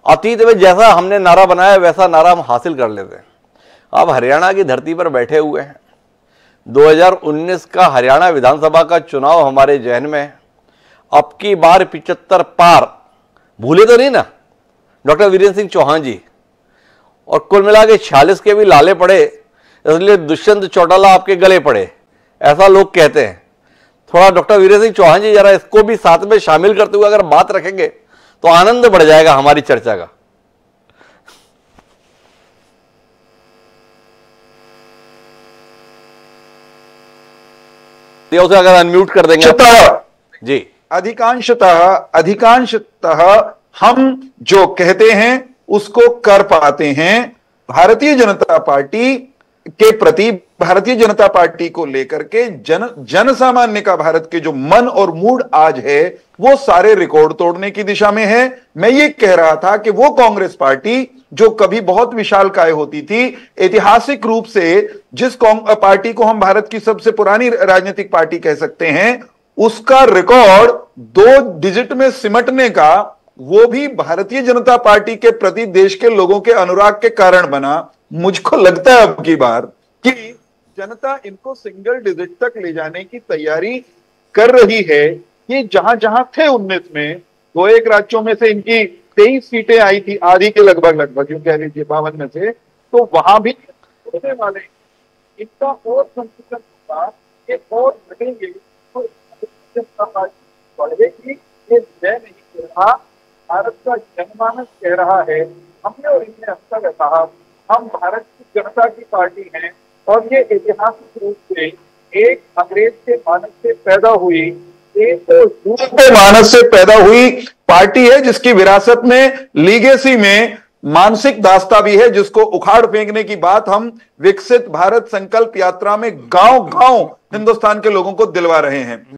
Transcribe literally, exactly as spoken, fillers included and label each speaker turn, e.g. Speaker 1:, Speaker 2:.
Speaker 1: अतीत में जैसा हमने नारा बनाया वैसा नारा हम हासिल कर लेते हैं। अब हरियाणा की धरती पर बैठे हुए हैं, दो हज़ार उन्नीस का हरियाणा विधानसभा का चुनाव हमारे जहन में है। अब की बार पिचहत्तर पार, भूले तो नहीं ना डॉक्टर वीरेंद्र सिंह चौहान जी, और कुल मिला के छियालीस के भी लाले पड़े, इसलिए दुष्यंत चौटाला आपके गले पड़े, ऐसा लोग कहते हैं। थोड़ा डॉक्टर वीरेंद्र सिंह चौहान जी जरा इसको भी साथ में शामिल करते हुए अगर बात रखेंगे तो आनंद बढ़ जाएगा हमारी चर्चा का। उसे अगर अनम्यूट कर देंगे जी।
Speaker 2: अधिकांशतः अधिकांशतः हम जो कहते हैं उसको कर पाते हैं। भारतीय जनता पार्टी के प्रति, भारतीय जनता पार्टी को लेकर के जन जन सामान्य का भारत के जो मन और मूड आज है वो सारे रिकॉर्ड तोड़ने की दिशा में है। मैं ये कह रहा था कि वो कांग्रेस पार्टी जो कभी बहुत विशालकाय होती थी, ऐतिहासिक रूप से जिस पार्टी को हम भारत की सबसे पुरानी राजनीतिक पार्टी कह सकते हैं, उसका रिकॉर्ड दो डिजिट में सिमटने का, वो भी भारतीय जनता पार्टी के प्रति देश के लोगों के अनुराग के कारण बना। मुझको लगता है अब की बार कि जनता इनको सिंगल डिजिट तक ले जाने की तैयारी कर रही है। कि जहां जहां थे उन्नीस में, दो एक राज्यों में से इनकी तेईस सीटें आई थी, आधी के लगभग लगभग यूं कह लीजिए बावन में से, तो वहां भी होने वाले इनका और संकुचन होगा, ये और बढ़ेंगे तो जनता पार्टी बढ़ेगी। ये मैं नहीं कह रहा, भारत का जनमानस कह रहा है। हमने और इनने अब तक कहा हम भारत की जनता की पार्टी हैं, और ये ऐतिहासिक रूप से एक अंग्रेज के मानस से पैदा हुई, एक दूसरे के मानस से पैदा हुई पार्टी है, जिसकी विरासत में, लीगेसी में मानसिक दास्ता भी है, जिसको उखाड़ फेंकने की बात हम विकसित भारत संकल्प यात्रा में गांव गांव हिंदुस्तान के लोगों को दिलवा रहे हैं।